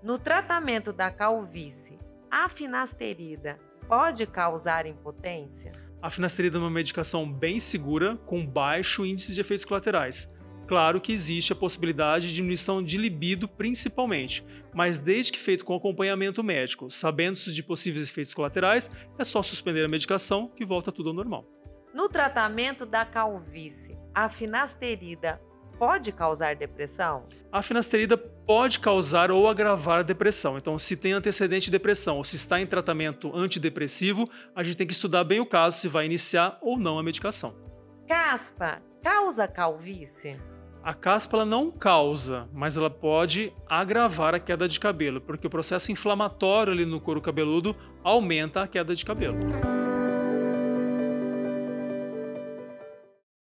No tratamento da calvície, a finasterida pode causar impotência? A finasterida é uma medicação bem segura, com baixo índice de efeitos colaterais. Claro que existe a possibilidade de diminuição de libido principalmente, mas desde que feito com acompanhamento médico, sabendo-se de possíveis efeitos colaterais, é só suspender a medicação que volta tudo ao normal. No tratamento da calvície, a finasterida pode causar depressão? A finasterida pode causar ou agravar a depressão. Então, se tem antecedente de depressão ou se está em tratamento antidepressivo, a gente tem que estudar bem o caso se vai iniciar ou não a medicação. Caspa causa calvície? A caspa ela não causa, mas ela pode agravar a queda de cabelo, porque o processo inflamatório ali no couro cabeludo aumenta a queda de cabelo.